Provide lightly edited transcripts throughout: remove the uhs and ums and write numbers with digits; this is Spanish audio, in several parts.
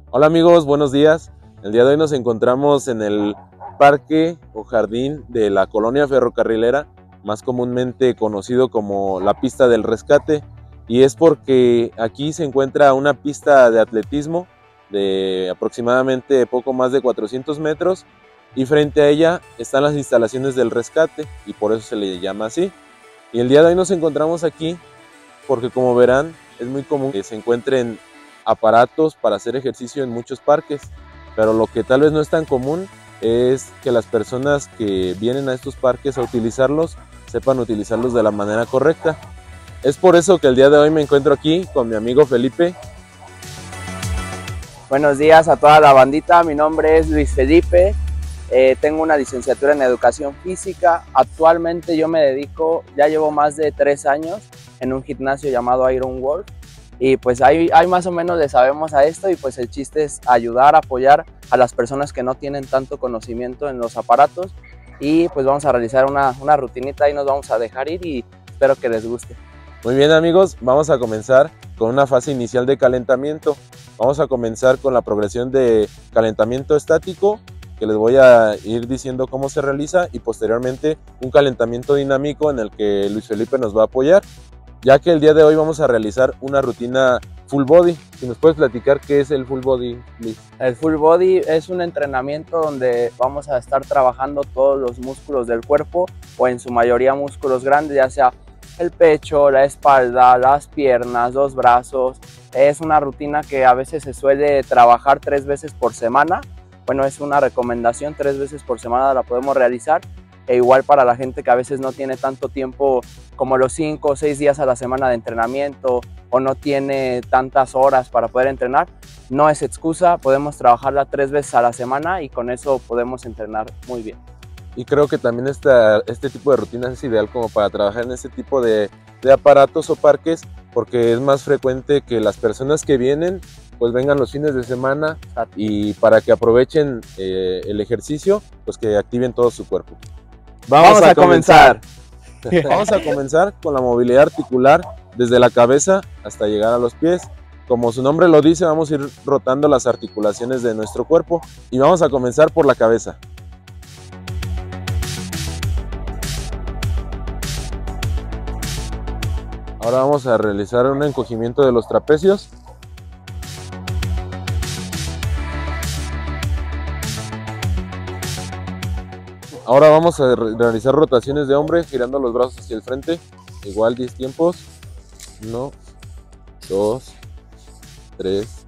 Hola amigos, buenos días. El día de hoy nos encontramos en el parque o jardín de la colonia ferrocarrilera, más comúnmente conocido como la pista del rescate, y es porque aquí se encuentra una pista de atletismo de aproximadamente poco más de 400 metros y frente a ella están las instalaciones del rescate y por eso se le llama así. Y el día de hoy nos encontramos aquí porque, como verán, es muy común que se encuentren aparatos para hacer ejercicio en muchos parques, pero lo que tal vez no es tan común es que las personas que vienen a estos parques a utilizarlos sepan utilizarlos de la manera correcta. Es por eso que el día de hoy me encuentro aquí con mi amigo Felipe. Buenos días a toda la bandita, mi nombre es Luis Felipe, tengo una licenciatura en Educación Física. Actualmente yo me dedico, ya llevo más de 3 años en un gimnasio llamado Iron World y pues ahí más o menos le sabemos a esto y pues el chiste es ayudar, apoyar a las personas que no tienen tanto conocimiento en los aparatos y pues vamos a realizar una rutinita y nos vamos a dejar ir y espero que les guste. Muy bien amigos, vamos a comenzar con una fase inicial de calentamiento. Vamos a comenzar con la progresión de calentamiento estático, que les voy a ir diciendo cómo se realiza, y posteriormente un calentamiento dinámico en el que Luis Felipe nos va a apoyar, ya que el día de hoy vamos a realizar una rutina full body. Si nos puedes platicar qué es el full body, Luis. El full body es un entrenamiento donde vamos a estar trabajando todos los músculos del cuerpo o en su mayoría músculos grandes, ya sea el pecho, la espalda, las piernas, los brazos. Es una rutina que a veces se suele trabajar 3 veces por semana. Bueno, es una recomendación, 3 veces por semana la podemos realizar. E igual para la gente que a veces no tiene tanto tiempo como los 5 o 6 días a la semana de entrenamiento o no tiene tantas horas para poder entrenar, no es excusa, podemos trabajarla 3 veces a la semana y con eso podemos entrenar muy bien. Y creo que también este tipo de rutinas es ideal como para trabajar en este tipo de aparatos o parques, porque es más frecuente que las personas que vienen pues vengan los fines de semana y para que aprovechen el ejercicio, pues que activen todo su cuerpo. Vamos a comenzar. Vamos a comenzar con la movilidad articular desde la cabeza hasta llegar a los pies. Como su nombre lo dice, vamos a ir rotando las articulaciones de nuestro cuerpo y vamos a comenzar por la cabeza. Ahora vamos a realizar un encogimiento de los trapecios. Ahora vamos a realizar rotaciones de hombre girando los brazos hacia el frente. Igual 10 tiempos. 1, 2, 3.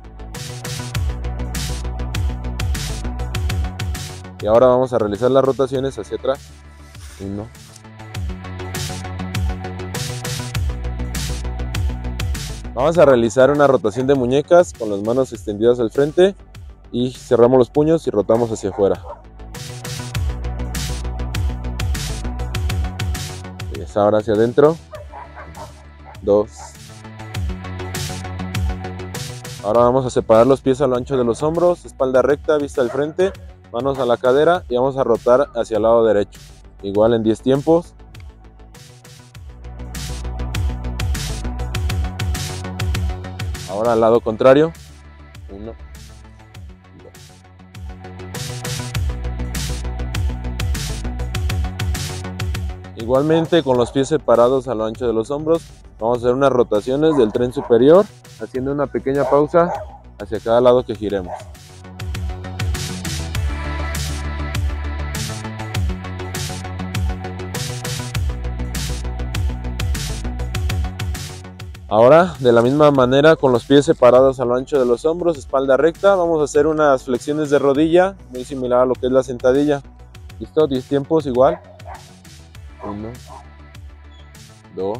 Y ahora vamos a realizar las rotaciones hacia atrás. 1. Vamos a realizar una rotación de muñecas con las manos extendidas al frente y cerramos los puños y rotamos hacia afuera. Y ahora hacia adentro. 2. Ahora vamos a separar los pies a lo ancho de los hombros, espalda recta, vista al frente, manos a la cadera y vamos a rotar hacia el lado derecho. Igual en 10 tiempos. Ahora al lado contrario. 1, 2. Igualmente con los pies separados a lo ancho de los hombros, vamos a hacer unas rotaciones del tren superior, haciendo una pequeña pausa hacia cada lado que giremos. Ahora, de la misma manera, con los pies separados a lo ancho de los hombros, espalda recta, vamos a hacer unas flexiones de rodilla, muy similar a lo que es la sentadilla. ¿Listo? 10 tiempos igual. 1, 2.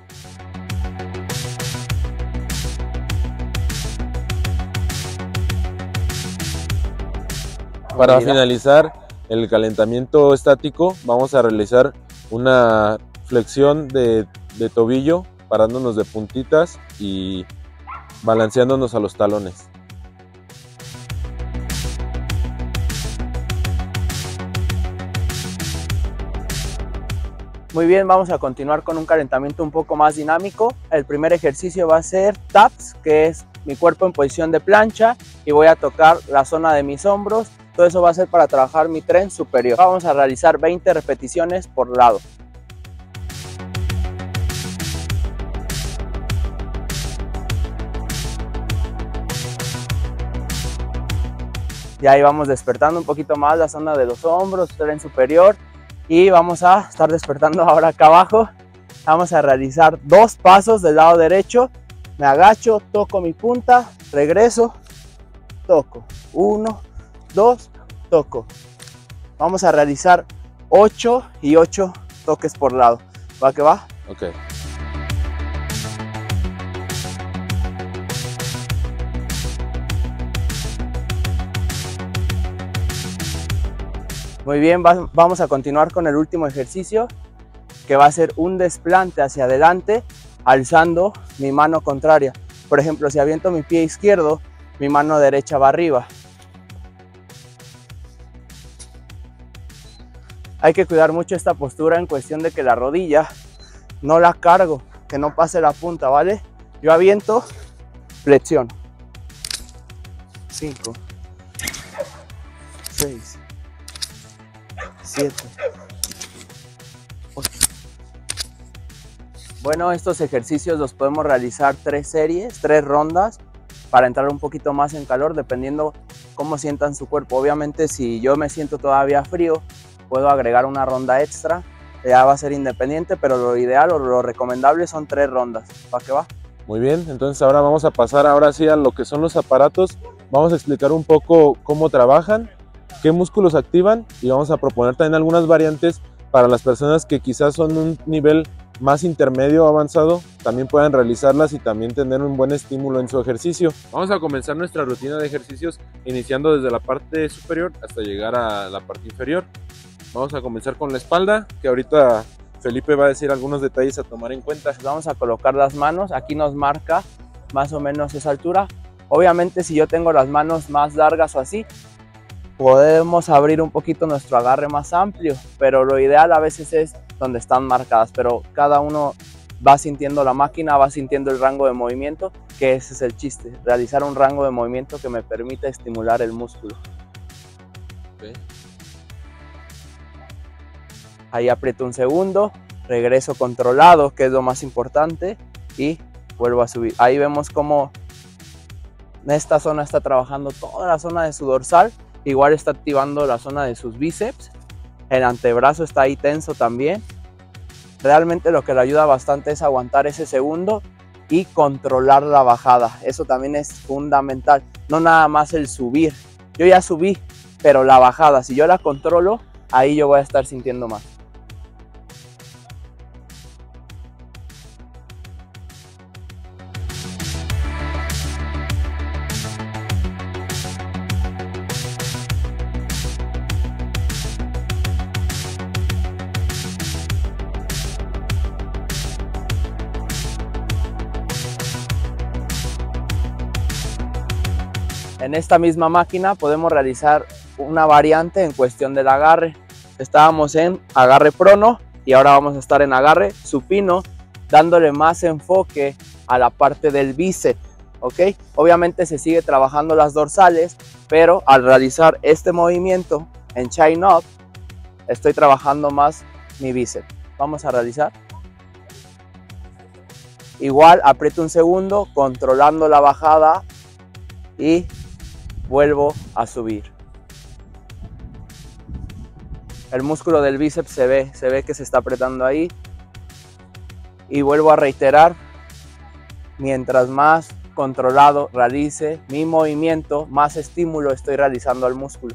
Para finalizar el calentamiento estático, vamos a realizar una flexión de tobillo, parándonos de puntitas y balanceándonos a los talones. Muy bien, vamos a continuar con un calentamiento un poco más dinámico. El primer ejercicio va a ser taps, que es mi cuerpo en posición de plancha, y voy a tocar la zona de mis hombros. Todo eso va a ser para trabajar mi tren superior. Vamos a realizar 20 repeticiones por lado. Y ahí vamos despertando un poquito más la zona de los hombros, tren superior. Y vamos a estar despertando ahora acá abajo. Vamos a realizar 2 pasos del lado derecho. Me agacho, toco mi punta, regreso, toco. 1, 2, toco. Vamos a realizar 8 y 8 toques por lado. ¿Va que va? Ok. Muy bien, vamos a continuar con el último ejercicio, que va a ser un desplante hacia adelante, alzando mi mano contraria. Por ejemplo, si aviento mi pie izquierdo, mi mano derecha va arriba. Hay que cuidar mucho esta postura en cuestión de que la rodilla no la cargo, que no pase la punta, ¿vale? Yo aviento, flexiono. 5, 6, 7, 8. Bueno, estos ejercicios los podemos realizar 3 series, 3 rondas, para entrar un poquito más en calor, dependiendo cómo sientan su cuerpo. Obviamente, si yo me siento todavía frío, puedo agregar una ronda extra. Ya va a ser independiente, pero lo ideal o lo recomendable son 3 rondas. ¿Para qué va? Muy bien, entonces ahora vamos a pasar sí a lo que son los aparatos. Vamos a explicar un poco cómo trabajan, qué músculos activan, y vamos a proponer también algunas variantes para las personas que quizás son un nivel más intermedio o avanzado, también puedan realizarlas y también tener un buen estímulo en su ejercicio. Vamos a comenzar nuestra rutina de ejercicios iniciando desde la parte superior hasta llegar a la parte inferior. Vamos a comenzar con la espalda, que ahorita Felipe va a decir algunos detalles a tomar en cuenta. Vamos a colocar las manos, aquí nos marca más o menos esa altura. Obviamente, si yo tengo las manos más largas o así, podemos abrir un poquito nuestro agarre más amplio, pero lo ideal a veces es donde están marcadas, pero cada uno va sintiendo la máquina, va sintiendo el rango de movimiento, que ese es el chiste, realizar un rango de movimiento que me permita estimular el músculo. Okay. Ahí aprieto un segundo, regreso controlado, que es lo más importante, y vuelvo a subir. Ahí vemos cómo en esta zona está trabajando toda la zona de su dorsal. Igual está activando la zona de sus bíceps. El antebrazo está ahí tenso también. Realmente lo que le ayuda bastante es aguantar ese segundo y controlar la bajada. Eso también es fundamental. No nada más el subir. Yo ya subí, pero la bajada, si yo la controlo, ahí yo voy a estar sintiendo más. En esta misma máquina podemos realizar una variante en cuestión del agarre. Estábamos en agarre prono y ahora vamos a estar en agarre supino, dándole más enfoque a la parte del bíceps, ¿ok? Obviamente se sigue trabajando las dorsales, pero al realizar este movimiento en chin up, estoy trabajando más mi bíceps. Vamos a realizar. Igual aprieto un segundo, controlando la bajada y vuelvo a subir. El músculo del bíceps se ve que se está apretando ahí. Y vuelvo a reiterar, mientras más controlado realice mi movimiento, más estímulo estoy realizando al músculo.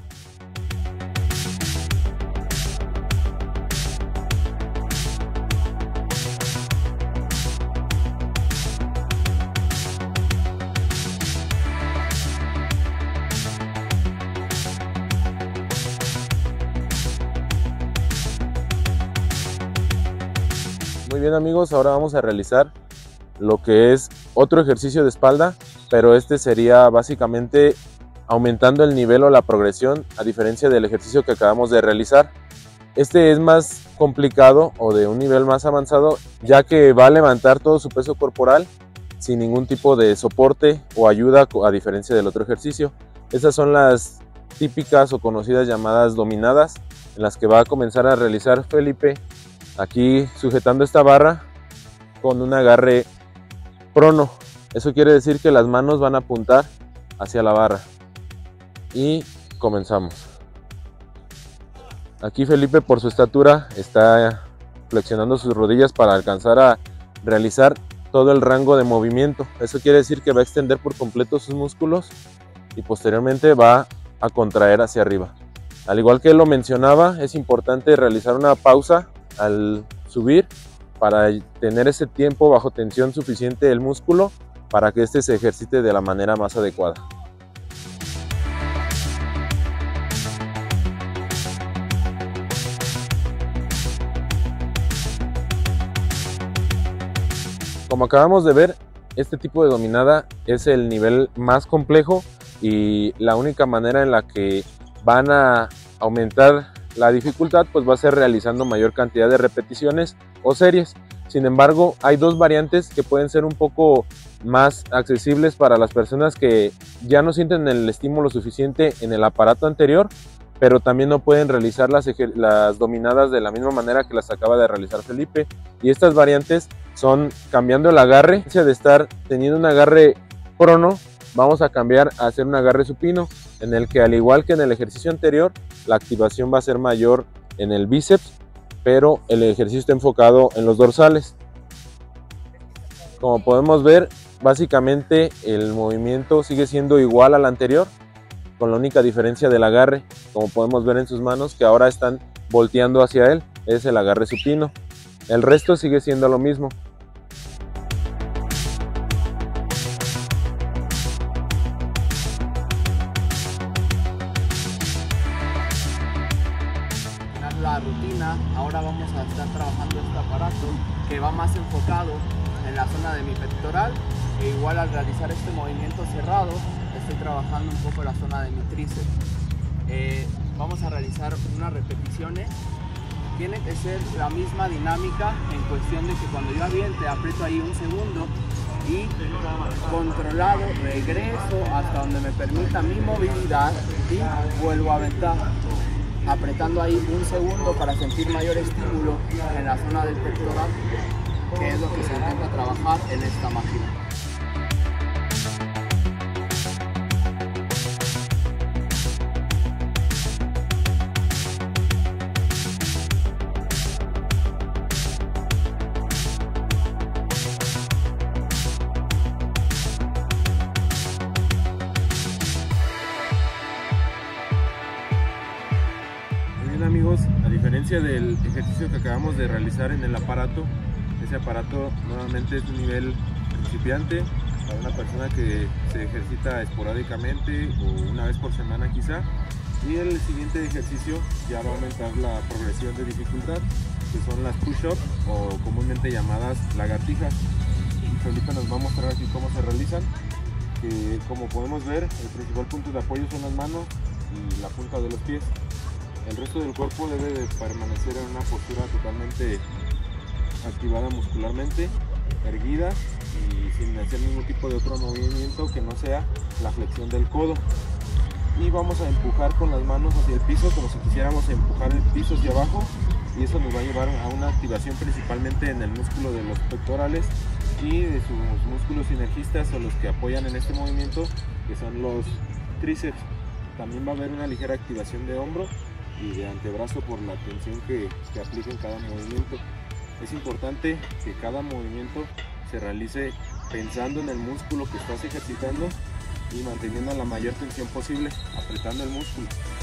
Muy bien amigos, ahora vamos a realizar lo que es otro ejercicio de espalda, pero este sería básicamente aumentando el nivel o la progresión a diferencia del ejercicio que acabamos de realizar. Este es más complicado o de un nivel más avanzado, ya que va a levantar todo su peso corporal sin ningún tipo de soporte o ayuda, a diferencia del otro ejercicio. Estas son las típicas o conocidas llamadas dominadas, en las que va a comenzar a realizar Felipe aquí sujetando esta barra con un agarre prono. Eso quiere decir que las manos van a apuntar hacia la barra. Y comenzamos. Aquí Felipe, por su estatura, está flexionando sus rodillas para alcanzar a realizar todo el rango de movimiento. Eso quiere decir que va a extender por completo sus músculos y posteriormente va a contraer hacia arriba. Al igual que él lo mencionaba, es importante realizar una pausa al subir para tener ese tiempo bajo tensión suficiente del músculo para que éste se ejercite de la manera más adecuada. Como acabamos de ver, este tipo de dominada es el nivel más complejo y la única manera en la que van a aumentar la dificultad pues va a ser realizando mayor cantidad de repeticiones o series. Sin embargo, hay dos variantes que pueden ser un poco más accesibles para las personas que ya no sienten el estímulo suficiente en el aparato anterior, pero también no pueden realizar las dominadas de la misma manera que las acaba de realizar Felipe. Y estas variantes son cambiando el agarre. De estar teniendo un agarre prono, vamos a cambiar a hacer un agarre supino, en el que al igual que en el ejercicio anterior, la activación va a ser mayor en el bíceps, pero el ejercicio está enfocado en los dorsales. Como podemos ver, básicamente el movimiento sigue siendo igual al anterior, con la única diferencia del agarre, como podemos ver en sus manos, que ahora están volteando hacia él, es el agarre supino. El resto sigue siendo lo mismo. La rutina, ahora vamos a estar trabajando este aparato que va más enfocado en la zona de mi pectoral, e igual al realizar este movimiento cerrado estoy trabajando un poco la zona de mi tríceps. Vamos a realizar unas repeticiones. Tiene que ser la misma dinámica en cuestión de que cuando yo aviente aprieto ahí un segundo y controlado regreso hasta donde me permita mi movilidad y vuelvo a aventar, apretando ahí un segundo para sentir mayor estímulo en la zona del pectoral, que es lo que se intenta trabajar en esta máquina. Amigos, a diferencia del ejercicio que acabamos de realizar en el aparato, ese aparato nuevamente es un nivel principiante para una persona que se ejercita esporádicamente o una vez por semana quizá, y el siguiente ejercicio ya va a aumentar la progresión de dificultad, que son las push-ups o comúnmente llamadas lagartijas. Felipe nos va a mostrar aquí cómo se realizan, que como podemos ver el principal punto de apoyo son las manos y la punta de los pies. El resto del cuerpo debe de permanecer en una postura totalmente activada muscularmente, erguida y sin hacer ningún tipo de otro movimiento que no sea la flexión del codo. Y vamos a empujar con las manos hacia el piso como si quisiéramos empujar el piso hacia abajo, y eso nos va a llevar a una activación principalmente en el músculo de los pectorales y de sus músculos sinergistas o los que apoyan en este movimiento, que son los tríceps. También va a haber una ligera activación de hombro y de antebrazo por la tensión que aplica en cada movimiento. Es importante que cada movimiento se realice pensando en el músculo que estás ejercitando y manteniendo la mayor tensión posible, apretando el músculo.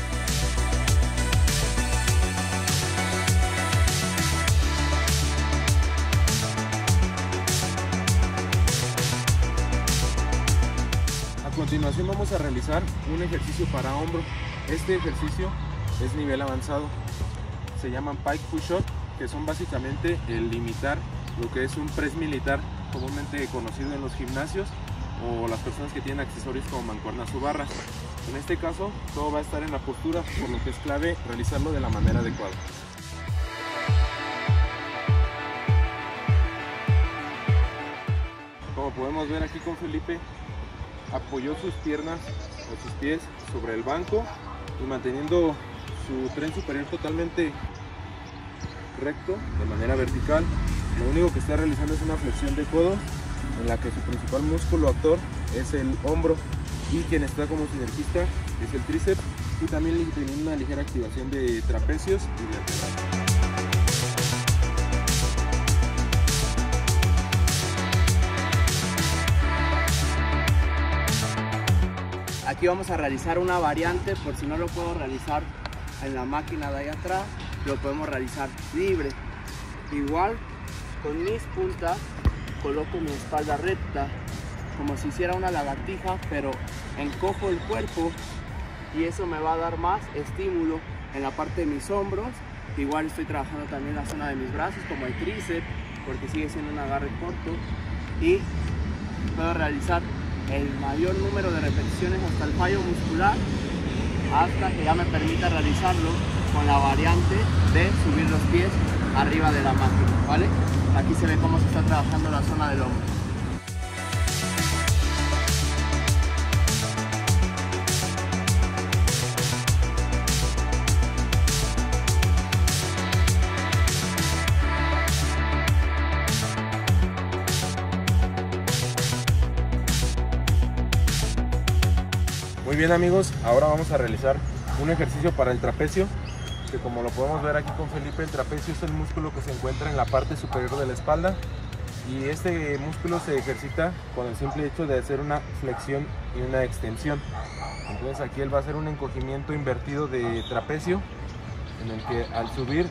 A continuación vamos a realizar un ejercicio para hombro. Este ejercicio es nivel avanzado, se llaman pike push-up, que son básicamente el imitar lo que es un press militar comúnmente conocido en los gimnasios o las personas que tienen accesorios como mancuernas o barras. En este caso todo va a estar en la postura, por lo que es clave realizarlo de la manera adecuada. podemos ver aquí con Felipe, apoyó sus piernas o sus pies sobre el banco y manteniendo su tren superior totalmente recto, de manera vertical. Lo único que está realizando es una flexión de codos, en la que su principal músculo actor es el hombro y quien está como sinergista es el tríceps, y también teniendo una ligera activación de trapecios y de antebrazo. Aquí vamos a realizar una variante, por si no lo puedo realizar en la máquina de ahí atrás, lo podemos realizar libre. Igual con mis puntas coloco mi espalda recta, como si hiciera una lagartija, pero encojo el cuerpo y eso me va a dar más estímulo en la parte de mis hombros. Igual estoy trabajando también la zona de mis brazos, como el tríceps, porque sigue siendo un agarre corto, y puedo realizar el mayor número de repeticiones hasta el fallo muscular, hasta que ya me permita realizarlo con la variante de subir los pies arriba de la máquina, ¿vale? Aquí se ve cómo se está trabajando la zona del hombro. Muy bien amigos, ahora vamos a realizar un ejercicio para el trapecio, que como lo podemos ver aquí con Felipe, el trapecio es el músculo que se encuentra en la parte superior de la espalda, y este músculo se ejercita con el simple hecho de hacer una flexión y una extensión. Entonces aquí él va a hacer un encogimiento invertido de trapecio, en el que al subir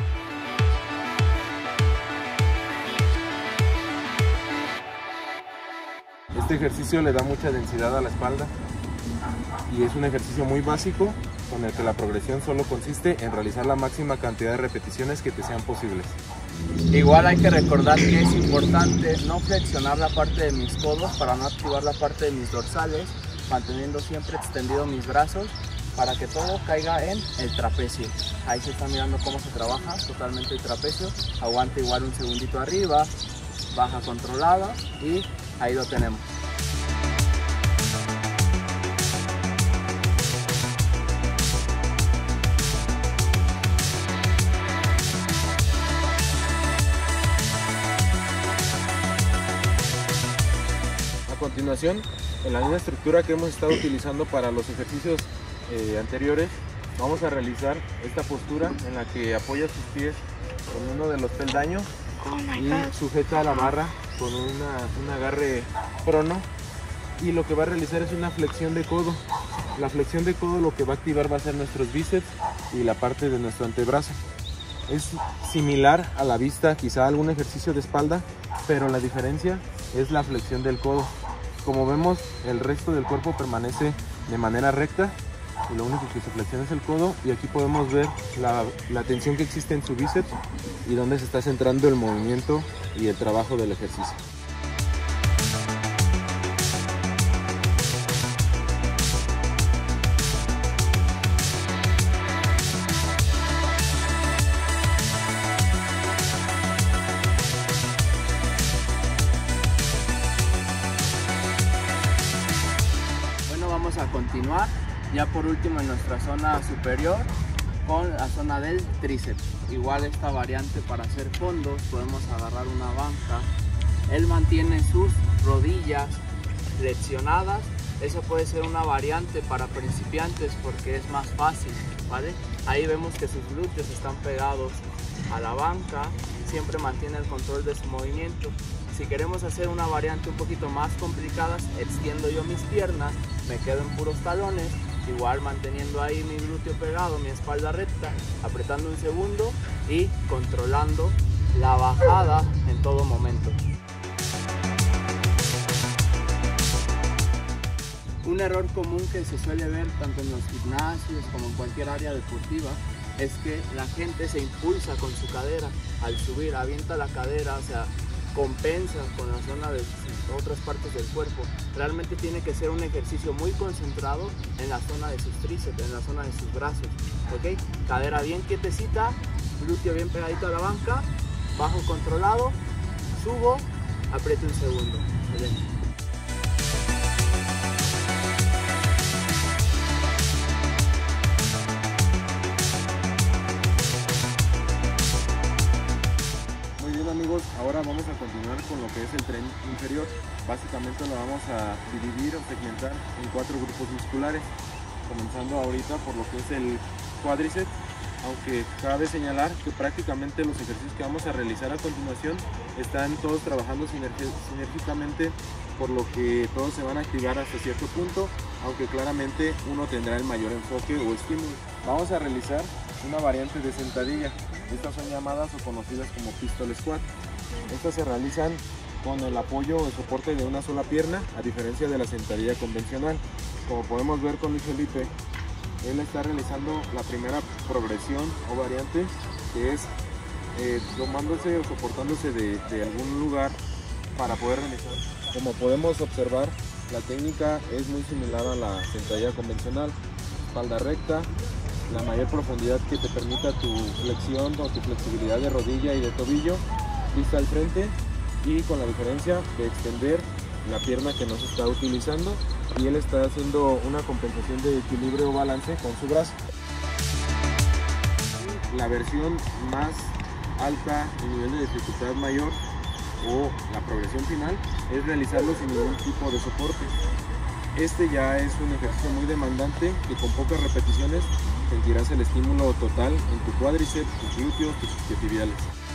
este ejercicio le da mucha densidad a la espalda, y es un ejercicio muy básico con el que la progresión solo consiste en realizar la máxima cantidad de repeticiones que te sean posibles. Igual hay que recordar que es importante no flexionar la parte de mis codos para no activar la parte de mis dorsales, manteniendo siempre extendido mis brazos para que todo caiga en el trapecio. Ahí se está mirando cómo se trabaja totalmente el trapecio. Aguanta igual un segundito arriba, baja controlada y ahí lo tenemos. A continuación, en la misma estructura que hemos estado utilizando para los ejercicios anteriores, vamos a realizar esta postura en la que apoya sus pies con uno de los peldaños y sujeta la barra con un agarre prono, y lo que va a realizar es una flexión de codo. La flexión de codo lo que va a activar va a ser nuestros bíceps y la parte de nuestro antebrazo. Es similar a la vista quizá a algún ejercicio de espalda, pero la diferencia es la flexión del codo. Como vemos, el resto del cuerpo permanece de manera recta y lo único que se flexiona es el codo, y aquí podemos ver la tensión que existe en su bíceps y dónde se está centrando el movimiento y el trabajo del ejercicio. Vamos a continuar ya por último en nuestra zona superior con la zona del tríceps. Igual esta variante para hacer fondos, podemos agarrar una banca, él mantiene sus rodillas flexionadas. Eso puede ser una variante para principiantes porque es más fácil, ¿vale? Ahí vemos que sus glúteos están pegados a la banca, siempre mantiene el control de su movimiento. Si queremos hacer una variante un poquito más complicada, extiendo yo mis piernas, me quedo en puros talones, igual manteniendo ahí mi glúteo pegado, mi espalda recta, apretando un segundo y controlando la bajada en todo momento. Un error común que se suele ver tanto en los gimnasios como en cualquier área deportiva es que la gente se impulsa con su cadera al subir, avienta la cadera, o sea, compensa con la zona de otras partes del cuerpo. Realmente tiene que ser un ejercicio muy concentrado en la zona de sus tríceps, en la zona de sus brazos, ¿ok? Cadera bien quietecita, glúteo bien pegadito a la banca, bajo controlado, subo, aprieto un segundo. Excelente. Muy bien amigos, ahora vamos a continuar con lo que es el tren inferior. Básicamente lo vamos a dividir o segmentar en 4 grupos musculares, comenzando ahorita por lo que es el cuádriceps, aunque cabe señalar que prácticamente los ejercicios que vamos a realizar a continuación están todos trabajando sinérgicamente, por lo que todos se van a activar hasta cierto punto, aunque claramente uno tendrá el mayor enfoque o estímulo. Vamos a realizar una variante de sentadilla. Estas son llamadas o conocidas como pistol squat. Estas se realizan con el apoyo o el soporte de una sola pierna, a diferencia de la sentadilla convencional. Como podemos ver con Luis Felipe, él está realizando la primera progresión o variante, que es tomándose o soportándose de algún lugar para poder realizar. Como podemos observar, la técnica es muy similar a la sentadilla convencional. Espalda recta, la mayor profundidad que te permita tu flexión o tu flexibilidad de rodilla y de tobillo, vista al frente, y con la diferencia de extender la pierna que no se está utilizando, y él está haciendo una compensación de equilibrio o balance con su brazo. La versión más alta y nivel de dificultad mayor, o la progresión final, es realizarlo sin ningún tipo de soporte. Este ya es un ejercicio muy demandante, que con pocas repeticiones sentirás el estímulo total en tu cuádriceps, tus glúteos, tus isquiotibiales.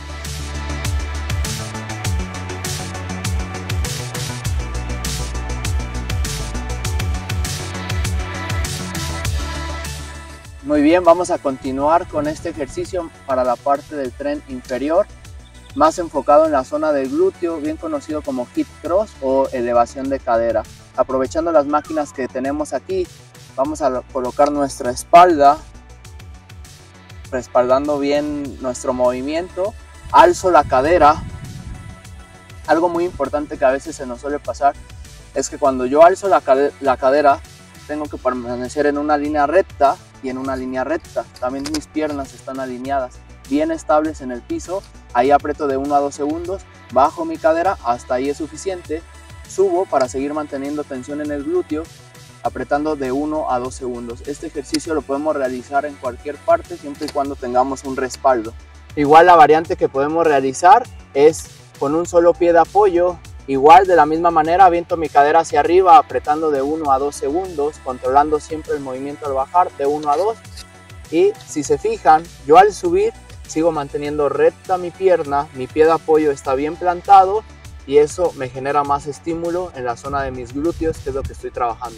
Muy bien, vamos a continuar con este ejercicio para la parte del tren inferior, más enfocado en la zona del glúteo, bien conocido como hip thrust o elevación de cadera. Aprovechando las máquinas que tenemos aquí, vamos a colocar nuestra espalda, respaldando bien nuestro movimiento. Alzo la cadera. Algo muy importante que a veces se nos suele pasar es que cuando yo alzo la cadera, tengo que permanecer en una línea recta y en una línea recta. También mis piernas están alineadas, bien estables en el piso. Ahí aprieto de 1 a 2 segundos, bajo mi cadera, hasta ahí es suficiente. Subo para seguir manteniendo tensión en el glúteo, apretando de 1 a 2 segundos. Este ejercicio lo podemos realizar en cualquier parte, siempre y cuando tengamos un respaldo. Igual la variante que podemos realizar es con un solo pie de apoyo. Igual de la misma manera aviento mi cadera hacia arriba, apretando de 1 a 2 segundos, controlando siempre el movimiento al bajar de 1 a 2. Y si se fijan, yo al subir sigo manteniendo recta mi pierna, mi pie de apoyo está bien plantado, y eso me genera más estímulo en la zona de mis glúteos, que es lo que estoy trabajando.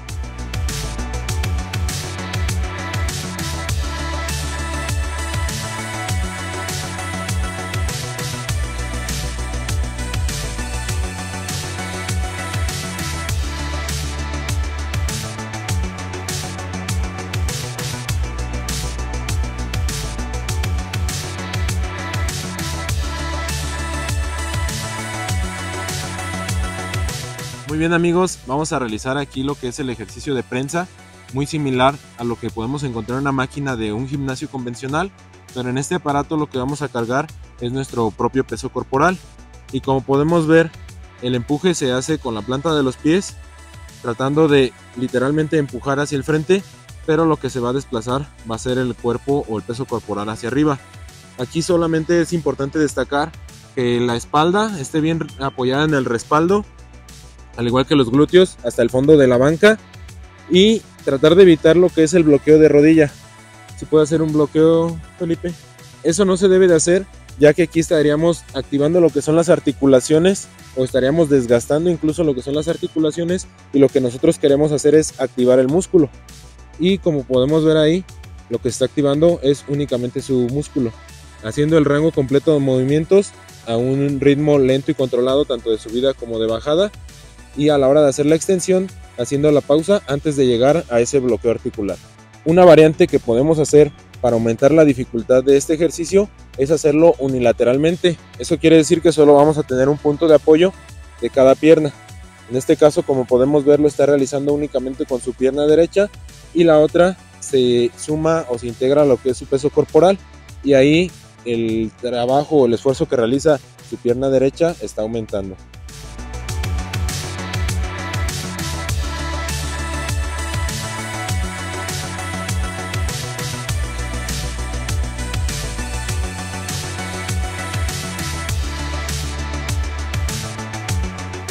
Muy bien amigos, vamos a realizar aquí lo que es el ejercicio de prensa, muy similar a lo que podemos encontrar en una máquina de un gimnasio convencional, pero en este aparato lo que vamos a cargar es nuestro propio peso corporal, y como podemos ver, el empuje se hace con la planta de los pies, tratando de literalmente empujar hacia el frente, pero lo que se va a desplazar va a ser el cuerpo o el peso corporal hacia arriba. Aquí solamente es importante destacar que la espalda esté bien apoyada en el respaldo, al igual que los glúteos, hasta el fondo de la banca, y tratar de evitar lo que es el bloqueo de rodilla. ¿Se puede hacer un bloqueo, Felipe? Eso no se debe de hacer, ya que aquí estaríamos activando lo que son las articulaciones, o estaríamos desgastando incluso lo que son las articulaciones, y lo que nosotros queremos hacer es activar el músculo. Y como podemos ver ahí, lo que está activando es únicamente su músculo, haciendo el rango completo de movimientos a un ritmo lento y controlado, tanto de subida como de bajada, y a la hora de hacer la extensión, haciendo la pausa antes de llegar a ese bloqueo articular. Una variante que podemos hacer para aumentar la dificultad de este ejercicio es hacerlo unilateralmente. Eso quiere decir que solo vamos a tener un punto de apoyo de cada pierna. En este caso, como podemos ver, lo está realizando únicamente con su pierna derecha, y la otra se suma o se integra a lo que es su peso corporal, y ahí el trabajo o el esfuerzo que realiza su pierna derecha está aumentando.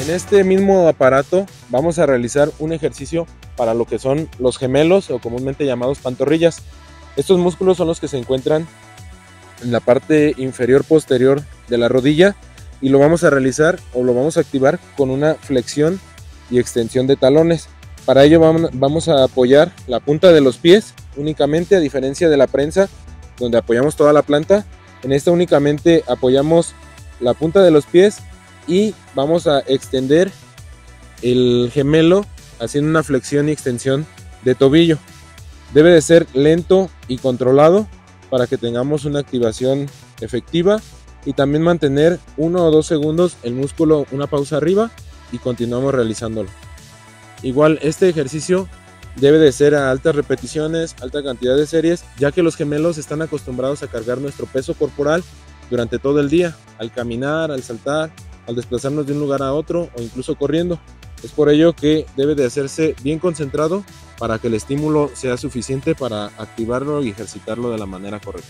En este mismo aparato vamos a realizar un ejercicio para lo que son los gemelos o comúnmente llamados pantorrillas. Estos músculos son los que se encuentran en la parte inferior posterior de la rodilla y lo vamos a realizar o lo vamos a activar con una flexión y extensión de talones. Para ello vamos a apoyar la punta de los pies únicamente, a diferencia de la prensa donde apoyamos toda la planta. En esta únicamente apoyamos la punta de los pies y vamos a extender el gemelo haciendo una flexión y extensión de tobillo. Debe de ser lento y controlado para que tengamos una activación efectiva, y también mantener 1 o 2 segundos el músculo, una pausa arriba, y continuamos realizándolo. Igual este ejercicio debe de ser a altas repeticiones, alta cantidad de series, ya que los gemelos están acostumbrados a cargar nuestro peso corporal durante todo el día, al caminar, al saltar, al desplazarnos de un lugar a otro o incluso corriendo. Es por ello que debe de hacerse bien concentrado para que el estímulo sea suficiente para activarlo y ejercitarlo de la manera correcta.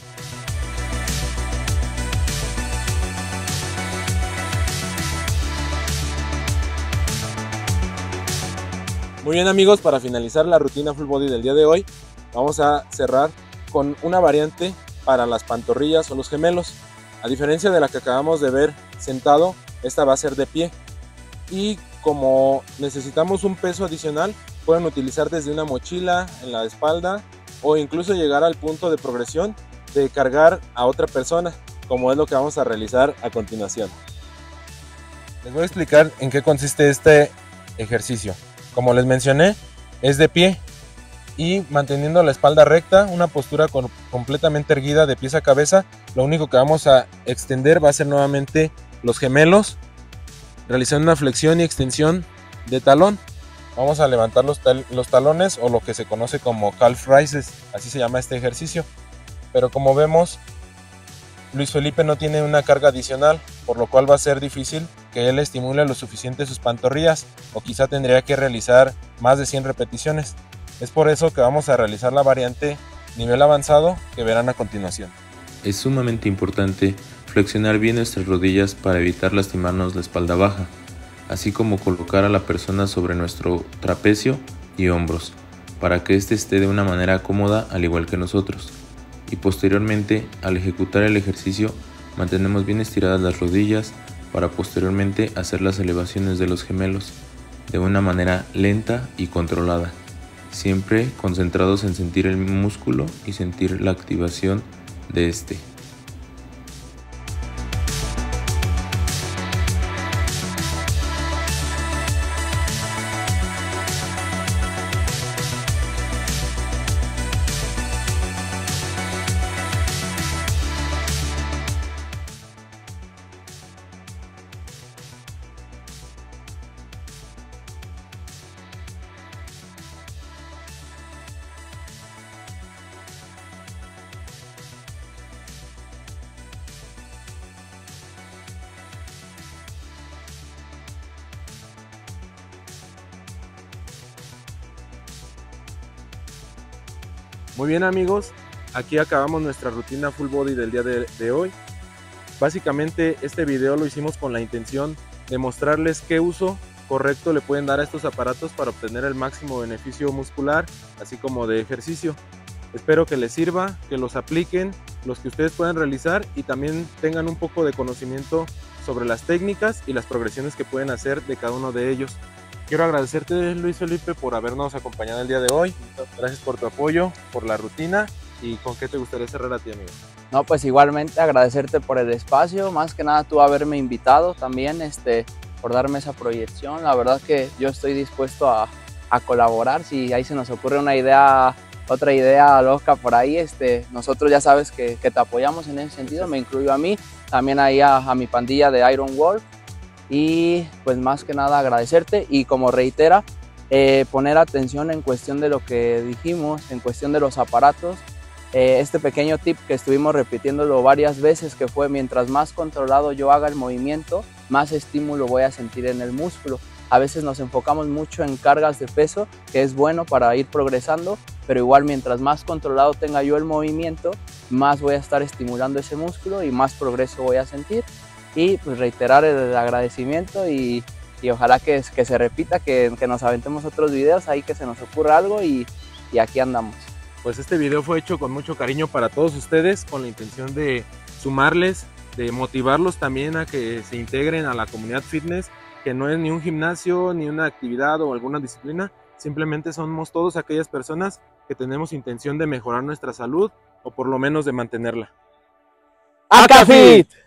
Muy bien amigos, para finalizar la rutina full body del día de hoy, vamos a cerrar con una variante para las pantorrillas o los gemelos. A diferencia de la que acabamos de ver sentado, esta va a ser de pie. Y como necesitamos un peso adicional, pueden utilizar desde una mochila en la espalda o incluso llegar al punto de progresión de cargar a otra persona, como es lo que vamos a realizar a continuación. Les voy a explicar en qué consiste este ejercicio. Como les mencioné, es de pie y manteniendo la espalda recta, una postura completamente erguida de pies a cabeza. Lo único que vamos a extender va a ser nuevamente los gemelos, realizando una flexión y extensión de talón. Vamos a levantar los talones, o lo que se conoce como calf raises, así se llama este ejercicio. Pero como vemos, Luis Felipe no tiene una carga adicional, por lo cual va a ser difícil que él estimule lo suficiente sus pantorrillas, o quizá tendría que realizar más de 100 repeticiones. Es por eso que vamos a realizar la variante nivel avanzado que verán a continuación. Es sumamente importante flexionar bien nuestras rodillas para evitar lastimarnos la espalda baja, así como colocar a la persona sobre nuestro trapecio y hombros, para que éste esté de una manera cómoda al igual que nosotros. Y posteriormente, al ejecutar el ejercicio, mantenemos bien estiradas las rodillas para posteriormente hacer las elevaciones de los gemelos de una manera lenta y controlada, siempre concentrados en sentir el músculo y sentir la activación de este. Muy bien amigos, aquí acabamos nuestra rutina full body del día de hoy. Básicamente este video lo hicimos con la intención de mostrarles qué uso correcto le pueden dar a estos aparatos para obtener el máximo beneficio muscular, así como de ejercicio. Espero que les sirva, que los apliquen, los que ustedes puedan realizar, y también tengan un poco de conocimiento sobre las técnicas y las progresiones que pueden hacer de cada uno de ellos. Quiero agradecerte, Luis Felipe, por habernos acompañado el día de hoy. Gracias por tu apoyo, por la rutina. ¿Y con qué te gustaría cerrar a ti, amigo? No, pues igualmente agradecerte por el espacio, más que nada tú haberme invitado también, por darme esa proyección. La verdad que yo estoy dispuesto a colaborar. Si ahí se nos ocurre una idea, otra idea loca por ahí, nosotros ya sabes que te apoyamos en ese sentido. Me incluyo a mí, también ahí a mi pandilla de Iron Wolf. Y pues más que nada agradecerte, y como reitera, poner atención en cuestión de lo que dijimos, en cuestión de los aparatos. Este pequeño tip que estuvimos repitiéndolo varias veces, que fue: mientras más controlado yo haga el movimiento, más estímulo voy a sentir en el músculo. A veces nos enfocamos mucho en cargas de peso, que es bueno para ir progresando, pero igual mientras más controlado tenga yo el movimiento, más voy a estar estimulando ese músculo y más progreso voy a sentir. Y pues reiterar el agradecimiento y y ojalá que se repita, que nos aventemos otros videos ahí, que se nos ocurra algo y aquí andamos. Pues este video fue hecho con mucho cariño para todos ustedes, con la intención de sumarles, de motivarlos también a que se integren a la comunidad fitness, que no es ni un gimnasio, ni una actividad o alguna disciplina, simplemente somos todos aquellas personas que tenemos intención de mejorar nuestra salud o por lo menos de mantenerla. ¡Acafit!